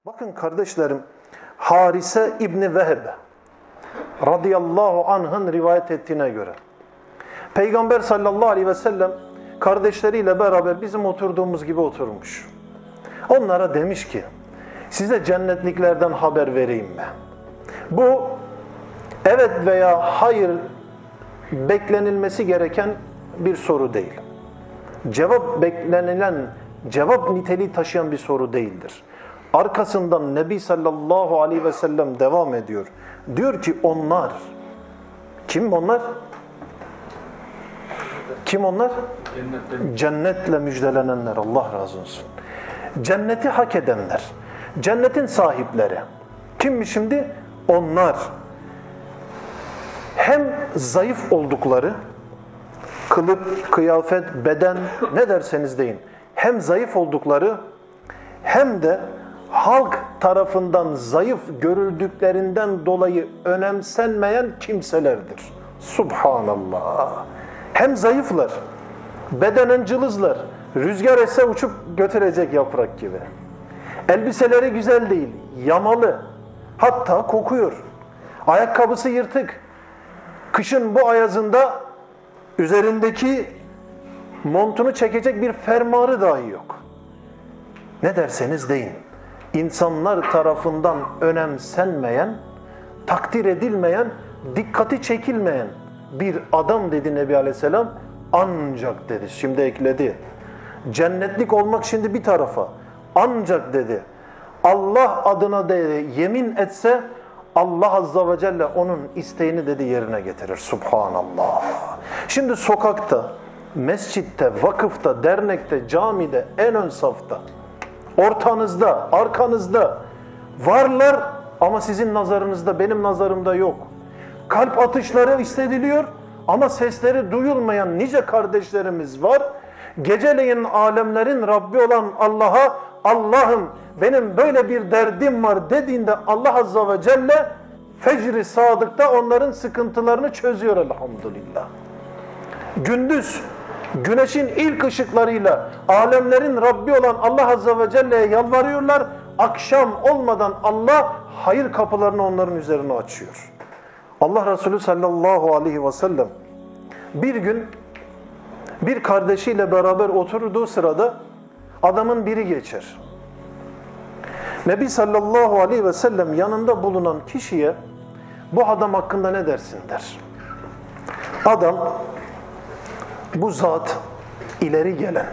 Bakın kardeşlerim, Harise İbni Veheb radıyallahu anh'ın rivayet ettiğine göre Peygamber sallallahu aleyhi ve sellem kardeşleriyle beraber bizim oturduğumuz gibi oturmuş. Onlara demiş ki, size cennetliklerden haber vereyim mi? Bu evet veya hayır beklenilmesi gereken bir soru değil. Cevap niteliği taşıyan bir soru değildir. Arkasından Nebi sallallahu aleyhi ve sellem devam ediyor. Diyor ki onlar, kim onlar? Kim onlar? Cennetle müjdelenenler, Allah razı olsun. Cenneti hak edenler, cennetin sahipleri. Kimmiş şimdi? Onlar. Hem zayıf oldukları, kılık, kıyafet, beden ne derseniz deyin. Hem zayıf oldukları hem de halk tarafından zayıf görüldüklerinden dolayı önemsenmeyen kimselerdir. Subhanallah. Hem zayıflar, bedenen cılızlar, rüzgar esse uçup götürecek yaprak gibi. Elbiseleri güzel değil, yamalı, hatta kokuyor. Ayakkabısı yırtık. Kışın bu ayazında üzerindeki montunu çekecek bir fermuarı dahi yok. Ne derseniz deyin. İnsanlar tarafından önemsenmeyen, takdir edilmeyen, dikkati çekilmeyen bir adam dedi Nebi Aleyhisselam, ancak dedi. Şimdi ekledi. Cennetlik olmak şimdi bir tarafa. Ancak dedi. Allah adına dedi yemin etse Allah Azze ve Celle onun isteğini dedi yerine getirir. Subhanallah. Şimdi sokakta, mescitte, vakıfta, dernekte, camide, en ön safta, ortanızda, arkanızda varlar ama sizin nazarınızda, benim nazarımda yok. Kalp atışları hissediliyor ama sesleri duyulmayan nice kardeşlerimiz var. Geceleyin alemlerin Rabbi olan Allah'a, Allah'ım benim böyle bir derdim var dediğinde Allah Azze ve Celle fecr-i sadıkta onların sıkıntılarını çözüyor elhamdülillah. Gündüz güneşin ilk ışıklarıyla alemlerin Rabbi olan Allah Azze ve Celle'ye yalvarıyorlar. Akşam olmadan Allah hayır kapılarını onların üzerine açıyor. Allah Resulü sallallahu aleyhi ve sellem bir gün bir kardeşiyle beraber oturduğu sırada adamın biri geçer. Nebi sallallahu aleyhi ve sellem yanında bulunan kişiye bu adam hakkında ne dersin der. Adam bu zat ileri gelen,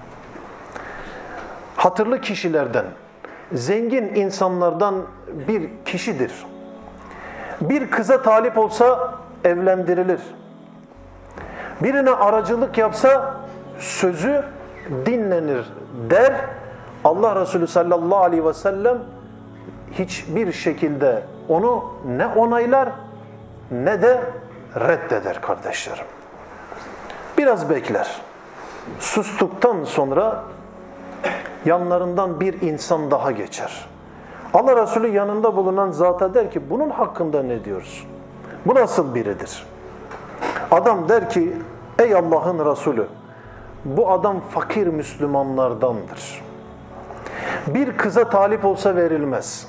hatırlı kişilerden, zengin insanlardan bir kişidir. Bir kıza talip olsa evlendirilir. Birine aracılık yapsa sözü dinlenir der. Allah Resulü sallallahu aleyhi ve sellem hiçbir şekilde onu ne onaylar ne de reddeder kardeşlerim. Biraz bekler. Sustuktan sonra yanlarından bir insan daha geçer. Allah Resulü yanında bulunan zata der ki bunun hakkında ne diyorsun? Bu nasıl biridir? Adam der ki ey Allah'ın Resulü bu adam fakir Müslümanlardandır. Bir kıza talip olsa verilmez.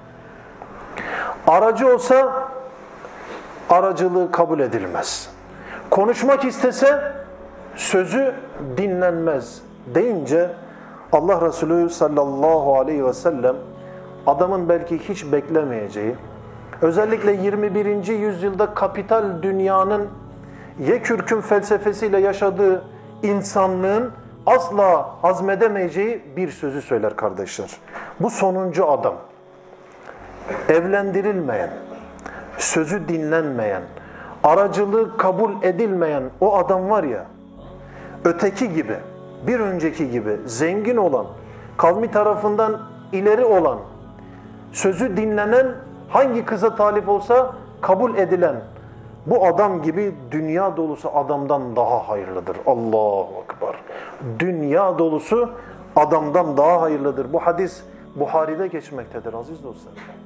Aracı olsa aracılığı kabul edilmez. Konuşmak istese sözü dinlenmez deyince Allah Resulü sallallahu aleyhi ve sellem adamın belki hiç beklemeyeceği, özellikle 21. yüzyılda kapital dünyanın yekürkün felsefesiyle yaşadığı insanlığın asla hazmedemeyeceği bir sözü söyler kardeşler. Bu sonuncu adam, evlendirilmeyen, sözü dinlenmeyen, aracılığı kabul edilmeyen o adam var ya, öteki gibi, bir önceki gibi zengin olan, kavmi tarafından ileri olan, sözü dinlenen, hangi kıza talip olsa kabul edilen bu adam gibi dünya dolusu adamdan daha hayırlıdır. Allahu Ekber. Dünya dolusu adamdan daha hayırlıdır. Bu hadis Buhari'de geçmektedir aziz dostlar.